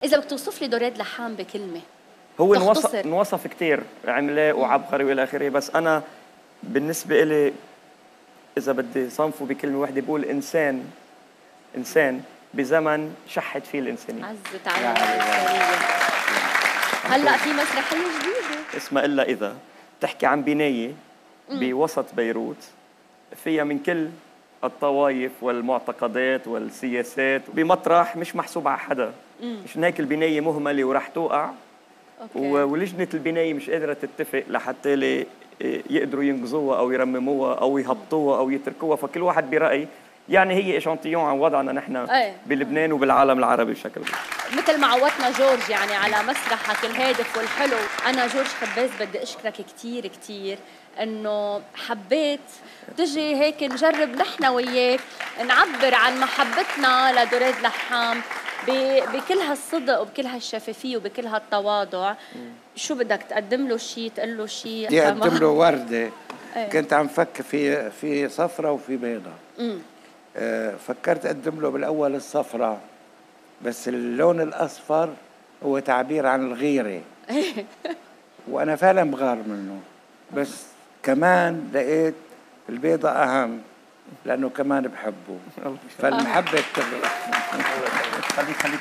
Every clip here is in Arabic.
اذا بدك توصف لي دوريد لحام بكلمه، هو انوصف كثير عملاق وعبقري والى اخره، بس انا بالنسبه إلي اذا بدي صنفه بكلمه واحده بقول انسان بزمن شحت فيه الانسانيه. عزت على الانسانيه. هلا في مسرحيه جديده اسمها الا اذا، بتحكي عن بنايه بوسط بيروت فيها من كل الطوائف والمعتقدات والسياسات بمطرح مش محسوب على حدا. مشان هيك البنايه مهمله وراح توقع. ولجنه البنايه مش قادره تتفق لحتى يقدروا ينقذوها او يرمموها او يهبطوها او يتركوها، فكل واحد برأي. يعني هي اشانتيون عن وضعنا نحن بلبنان وبالعالم العربي بشكل عام. مثل ما عودتنا جورج يعني على مسرحك الهادف والحلو. انا جورج خباز بدي اشكرك كثير كثير انه حبيت تجي هيك نجرب نحن وياك نعبر عن محبتنا لدوريد لحام بكل هالصدق وبكل هالشفافيه وبكل هالتواضع. شو بدك تقدم له شيء، تقول له شيء؟ بدي اقدم له ورده. كنت عم فكر في صفرة وفي بيضة. فكرت اقدم له بالاول الصفرة، بس اللون الاصفر هو تعبير عن الغيره وانا فعلا بغار منه، بس كمان لقيت البيضة اهم لانه كمان بحبه، فالمحبه بتغلب. خليك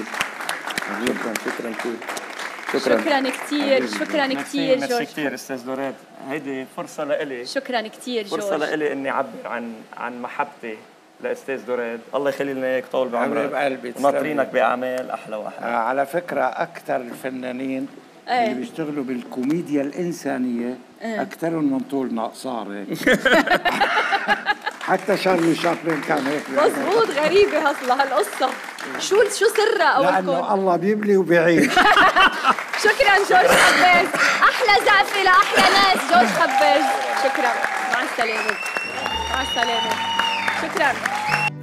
شكرا كثير. شكرا كثير جورج. ميرسي كثير استاذ دوريد، هيدي فرصه لإلي. شكرا كثير جورج، فرصه لإلي اني اعبر عن محبتي لاستاذ دوريد. الله يخلي لنا اياك طول بعمرك، وناطرينك باعمال احلى واحلى. على فكره اكثر الفنانين اللي بيشتغلوا بالكوميديا الانسانيه اكثرهم من طولنا قصار هيك. حتى شارلي شابلن كان هيك. مضبوط. غريبه اصلا هالقصه. شو سرها اولكم؟ لانه الله بيبلي وبيعيد. شكرا جورج خباز، احلى زقفه لاحلى ناس. جورج خباز شكرا. مع السلامه. مع السلامه. شكرا.